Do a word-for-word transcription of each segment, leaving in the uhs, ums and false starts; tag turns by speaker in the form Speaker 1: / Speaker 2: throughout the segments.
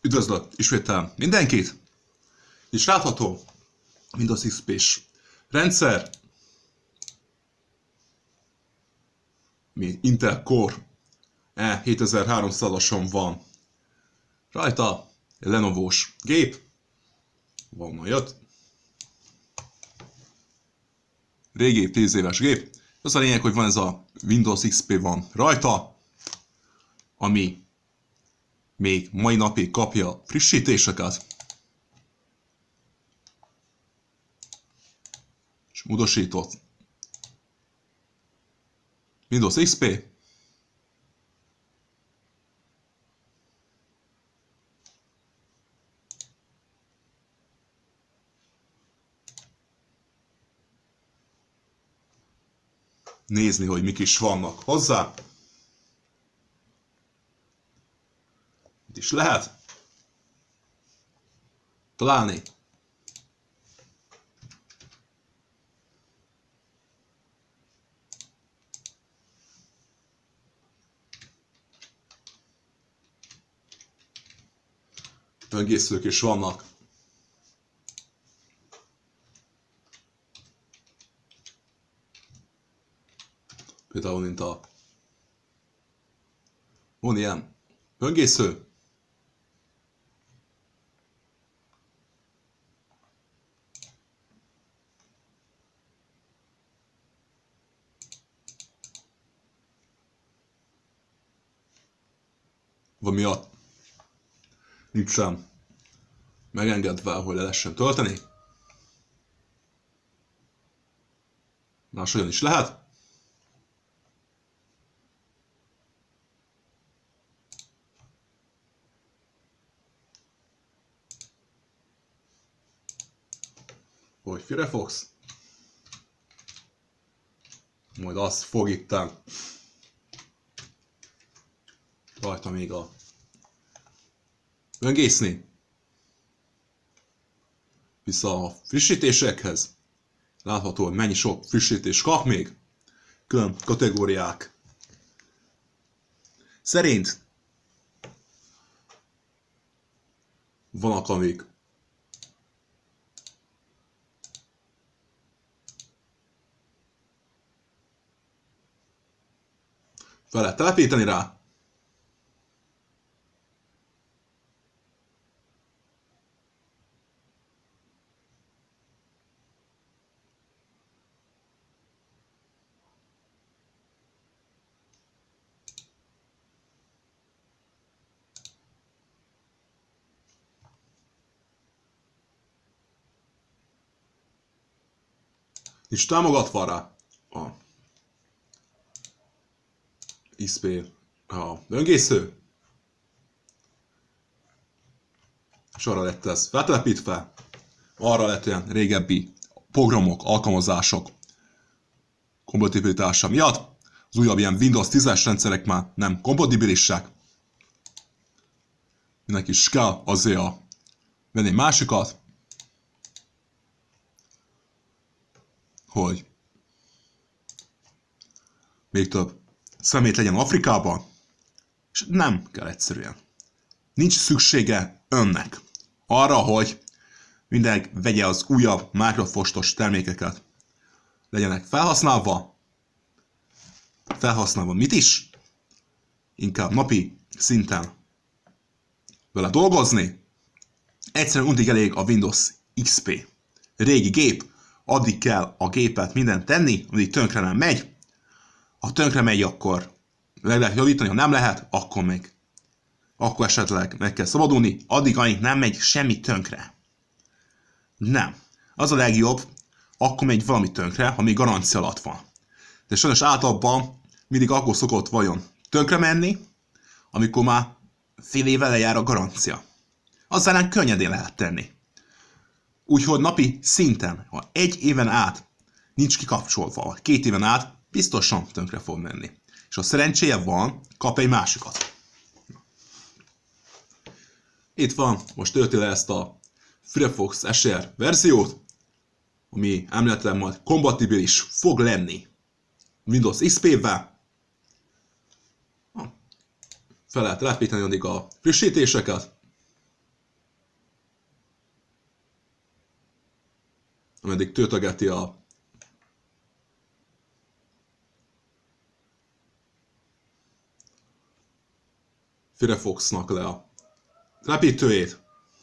Speaker 1: Üdvözlök ismétel mindenkit! És látható Windows iksz pés rendszer, mi Intel Core E hétezer-háromszázason van rajta, egy Lenovo-s gép, valonnan jött, régi tíz éves gép. Az a lényeg, hogy van ez a Windows iksz pé van rajta, ami még mai napig kapja frissítéseket, és módosított Windows iksz pé. Nézni, hogy mik is vannak hozzá. Itt is lehet találni. Böngészők is vannak. Például, mint a... Van ilyen böngésző. Van miatt nincsen megengedve, hogy le lehessen tölteni. Máshogyan is lehet. Hogy Firefox. Majd azt fog itten rajta még a böngészni. Vissza a frissítésekhez. Látható, hogy mennyi sok frissítés kap még. Külön kategóriák szerint vannak, amik fel lehet telepíteni rá. Nincs támogatva rá a iksz pé, a böngésző, és arra lett ez feltelepítve, arra lett olyan régebbi programok, alkalmazások kompatibilitása miatt. Az újabb ilyen Windows tízes rendszerek már nem kompatibilisek. Mindenki is kell azért a venni másikat, hogy még több szemét legyen Afrikában, és nem kell egyszerűen. Nincs szüksége önnek arra, hogy mindenki vegye az újabb Microsoftos termékeket. Legyenek felhasználva, felhasználva mit is? Inkább napi szinten vele dolgozni. Egyszerűen untig elég a Windows iksz pé. Régi gép, addig kell a gépet mindent tenni, amíg tönkre nem megy. Ha tönkre megy, akkor meg lehet javítani, ha nem lehet, akkor még akkor esetleg meg kell szabadulni, addig, amíg nem megy semmi tönkre. Nem. Az a legjobb, akkor megy valami tönkre, ha még garancia alatt van. De sajnos általában mindig akkor szokott vajon tönkre menni, amikor már fél éve lejár a garancia. Azzal nem könnyedén lehet tenni. Úgyhogy napi szinten, ha egy éven át nincs kikapcsolva, vagy két éven át, biztosan tönkre fog menni. És ha szerencséje van, kap egy másikat. Itt van, most tölti le ezt a Firefox es er verziót, ami emléletileg majd kompatibilis fog lenni Windows iksz pé-vel. Fel lehet telepíteni addig a frissítéseket. ameddig töltögeti a Firefoxnak le a telepítőjét.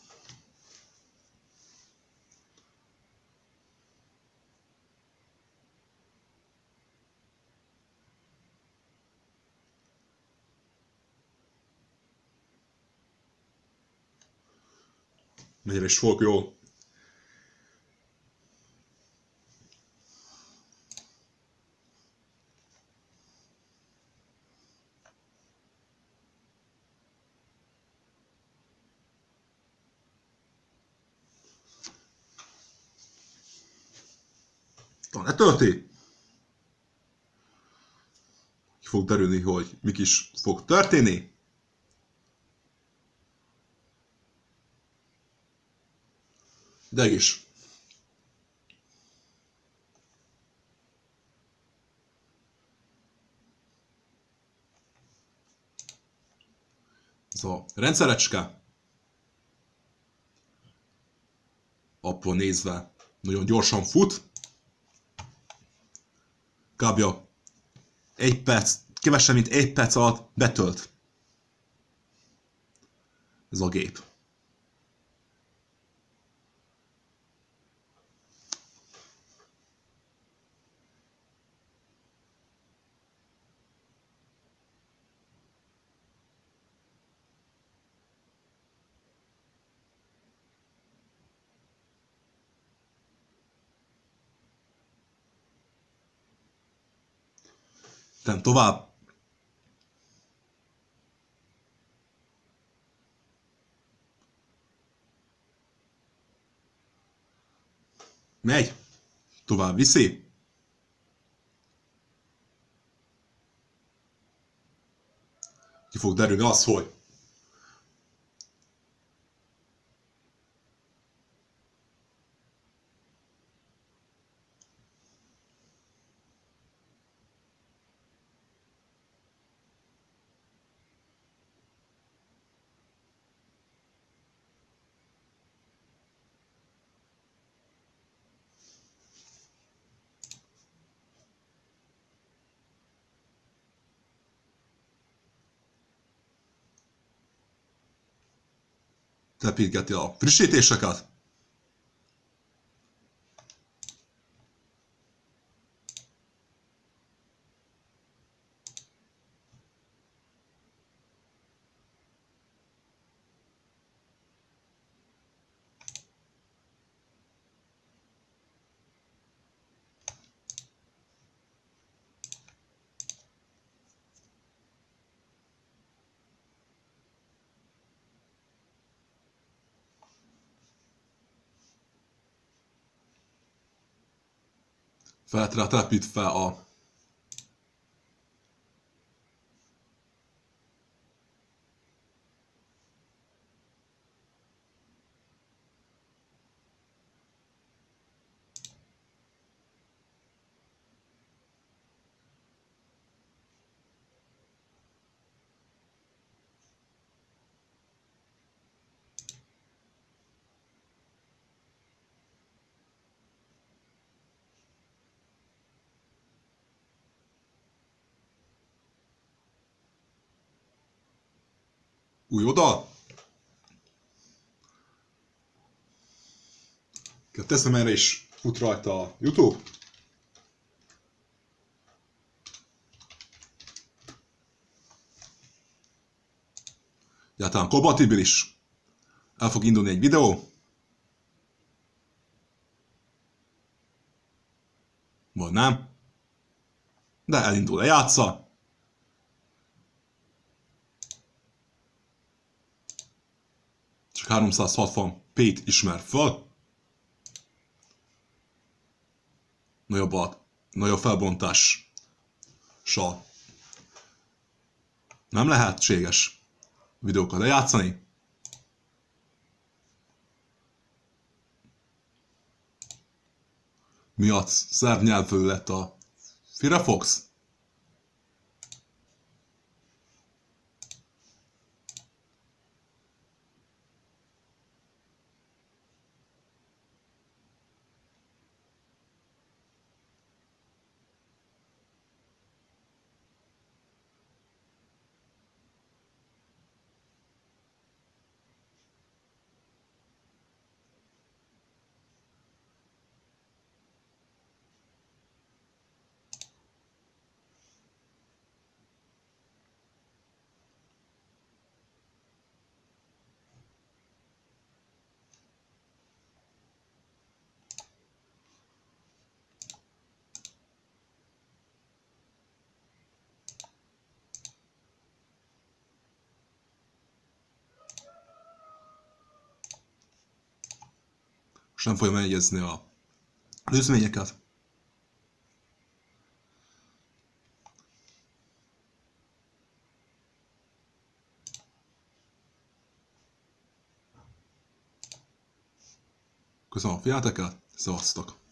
Speaker 1: Mennyire is fogok jól. Letölti. Ki fog derülni, hogy mik is fog történni. De is. Ez a rendszerecske appon nézve nagyon gyorsan fut. Kb. Egy perc, kevesebb mint egy perc alatt betölt ez a gép. Tehát tovább. Megy. Tovább viszi. Ki fog derülni az, hogy telepítgeti a frissítéseket. Feltre telepítve a új oldal. Teszem, erre is fut rajta a YouTube. Egyáltalán kompatibilis. El fog indulni egy videó. Vagy nem. De elindul a játsza. Csak háromszázhatvan pé-t ismer föl. Nagyobb a nagyobb felbontással nem lehetséges videókat lejátszani. Miatt szerb nyelvű lett a Firefox. és nem fogja megjegyezni a előzményeket. Köszönöm a figyelmeteket, szevasztok!